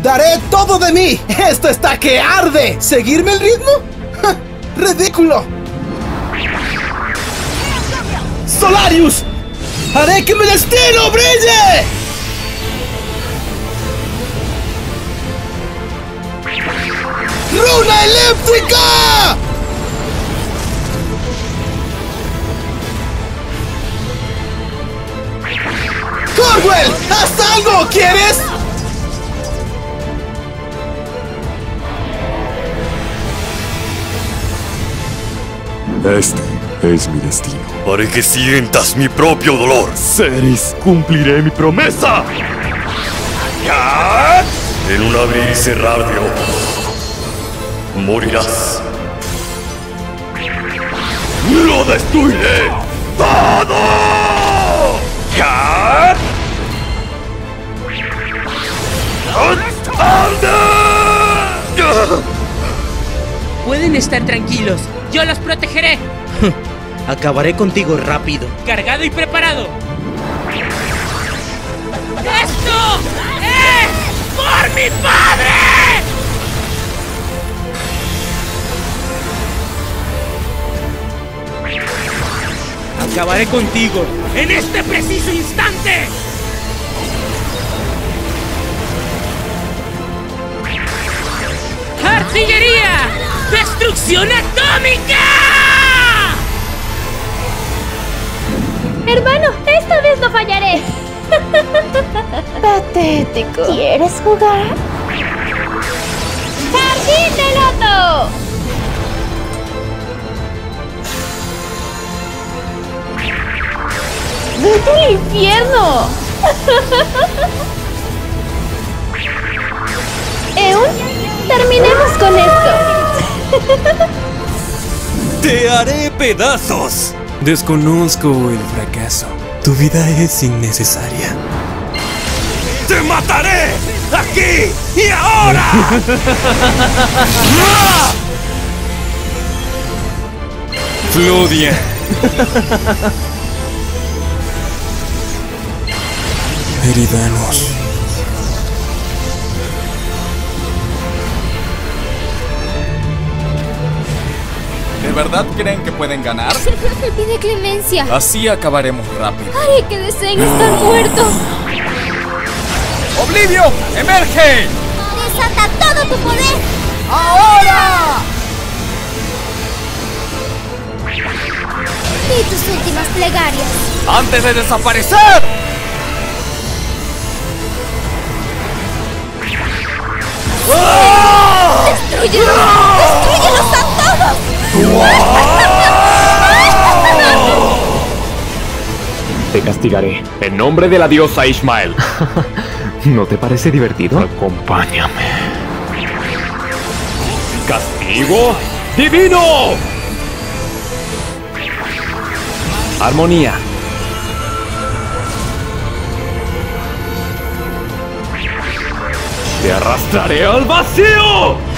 Daré todo de mí. Esto está que arde. ¿Seguirme el ritmo? ¡Ja! ¡Ridículo! ¡Solarius! ¡Haré que mi destino brille! ¡Runa eléctrica! ¡Corwell! ¡Haz algo! ¿Quieres? Este es mi destino. Haré que sientas mi propio dolor. Ceres, cumpliré mi promesa. En un abrir y cerrar de ojos, morirás. ¡Lo destruiré todo! Pueden estar tranquilos, yo los protegeré. Acabaré contigo rápido. Cargado y preparado. ¡Esto es por mi padre! Acabaré contigo en este preciso instante. ¡Artillería! ¡Destrucción atómica! Hermano, esta vez no fallaré. Patético. ¿Quieres jugar? ¡Jardín de loto! ¡Vete al infierno! Eun, terminemos con esto. ¡Te haré pedazos! Desconozco el fracaso. Tu vida es innecesaria. ¡Te mataré! ¡Aquí y ahora! Flodia. Eridanos. ¿De verdad creen que pueden ganar? Me pide clemencia. Así acabaremos rápido. Ay, que deseen estar muertos. ¡Oblivio! ¡Emerge! Desata todo tu poder. ¡Ahora! Y tus últimas plegarias. ¡Antes de desaparecer! ¡Destrúyelos! ¡Destrúyelos a todos! Te castigaré en nombre de la diosa Ishmael. ¿No te parece divertido? Acompáñame. ¡Castigo divino! Armonía. Te arrastraré al vacío.